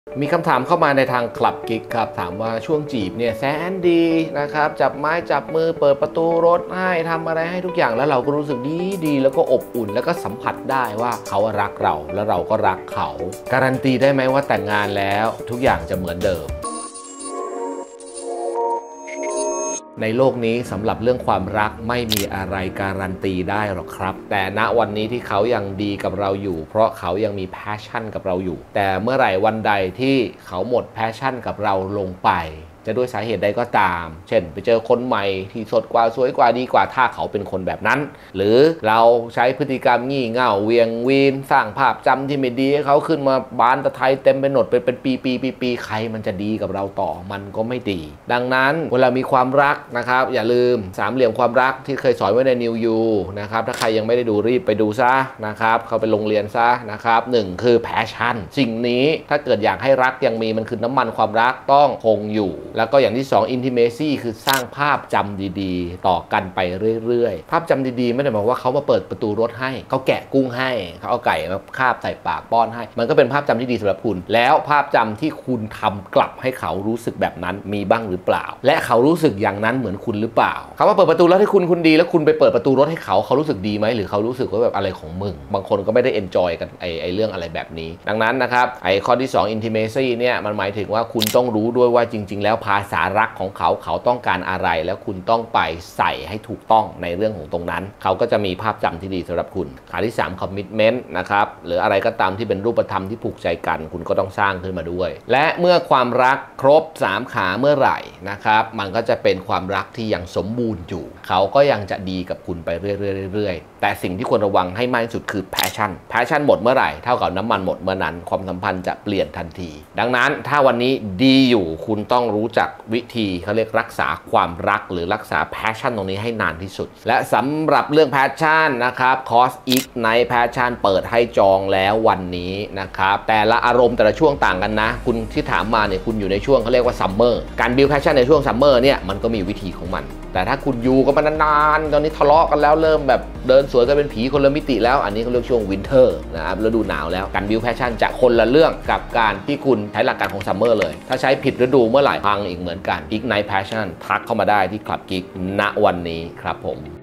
มีคำถามเข้ามาในทางคลับกิ๊กครับถามว่าช่วงจีบเนี่ยแสนดีนะครับจับไม้จับมือเปิดประตูรถให้ทำอะไรให้ทุกอย่างแล้วเราก็รู้สึกดีแล้วก็อบอุ่นแล้วก็สัมผัสได้ว่าเขารักเราแล้วเราก็รักเขาการันตีได้ไหมว่าแต่งงานแล้วทุกอย่างจะเหมือนเดิมในโลกนี้สำหรับเรื่องความรักไม่มีอะไรการันตีได้หรอกครับแต่ณวันนี้ที่เขายังดีกับเราอยู่เพราะเขายังมีแพชชั่นกับเราอยู่แต่เมื่อไหร่วันใดที่เขาหมดแพชชั่นกับเราลงไปจะด้วยสาเหตุใดก็ตามเช่นไปเจอคนใหม่ที่สดกว่าสวยกว่าดีกว่าถ้าเขาเป็นคนแบบนั้นหรือเราใช้พฤติกรรมงี่เง่าเวียงวีนสร้างภาพจำที่ไม่ดีให้เขาขึ้นมาบานตะไทยเต็มไปหมดเป็นปีใครมันจะดีกับเราต่อมันก็ไม่ดีดังนั้นเวลามีความรักนะครับอย่าลืมสามเหลี่ยมความรักที่เคยสอนไว้ในนิวยูนะครับถ้าใครยังไม่ได้ดูรีบไปดูซะนะครับเข้าไปโรงเรียนซะนะครับ1คือแพชชั่นสิ่งนี้ถ้าเกิดอยากให้รักยังมีมันคือน้ำมันความรักต้องคงอยู่แล้วก็อย่างที่2 intimacy คือสร้างภาพจำดีๆต่อกันไปเรื่อยๆภาพจำดีๆไม่ได้หมายว่าเขามาเปิดประตูรถให้เขาแกะกุ้งให้เขาเอาไก่มาคาบใส่ปากป้อนให้มันก็เป็นภาพจำที่ดีสำหรับคุณแล้วภาพจำที่คุณทำกลับให้เขารู้สึกแบบนั้นมีบ้างหรือเปล่าและเขารู้สึกอย่างนั้นเหมือนคุณหรือเปล่าเขามาเปิดประตูรถให้คุณดีแล้วคุณไปเปิดประตูรถให้เขารู้สึกดีไหมหรือเขารู้สึกว่าแบบอะไรของมึงบางคนก็ไม่ได้ enjoy กันไอเรื่องอะไรแบบนี้ดังนั้นนะครับไอข้อที่2 intimacy เนี่ยมันหมายถึงว่าคุณต้องรู้ด้วยว่าจริงๆแล้วภาษารักของเขาต้องการอะไรแล้วคุณต้องไปใส่ให้ถูกต้องในเรื่องของตรงนั้นเขาก็จะมีภาพจำที่ดีสำหรับคุณขาที่3 commitment นะครับหรืออะไรก็ตามที่เป็นรูปธรรมที่ผูกใจกันคุณก็ต้องสร้างขึ้นมาด้วยและเมื่อความรักครบ3ขาเมื่อไหร่นะครับมันก็จะเป็นความรักที่ยังสมบูรณ์อยู่เขาก็ยังจะดีกับคุณไปเรื่อยๆแต่สิ่งที่ควรระวังให้มากที่สุดคือ passion หมดเมื่อไหร่เท่ากับน้ำมันหมดเมื่อนั้นความสัมพันธ์จะเปลี่ยนทันทีดังนั้นถ้าวันนี้ดีอยู่คุณต้องรู้จักวิธีเขาเรียกรักษาความรักหรือรักษาแพชชั่นตรงนี้ให้นานที่สุดและสำหรับเรื่องแพชชั่นนะครับคอร์ส Ignite Passion เปิดให้จองแล้ววันนี้นะครับแต่ละอารมณ์แต่ละช่วงต่างกันนะคุณที่ถามมาเนี่ยคุณอยู่ในช่วงเขาเรียกว่าซัมเมอร์การบิวแพชชั่นในช่วงซัมเมอร์เนี่ยมันก็มีวิธีของมันแต่ถ้าคุณอยู่กันมานานๆตอนนี้ทะเลาะกันแล้วเริ่มแบบเดินสวนกันเป็นผีคนละมิติแล้วอันนี้เขาเรียกช่วงวินเทอร์นะครับฤดูหนาวแล้วการบิวแพชชั่นจะคนละเรื่องกับการที่คุณใช้หลักการของซัมเมอร์เลยถ้าใช้ผิดฤดูเมื่อไหร่พังอีกเหมือนกัน Ignite Passion ทักเข้ามาได้ที่คลับกิ๊กณวันนี้ครับผม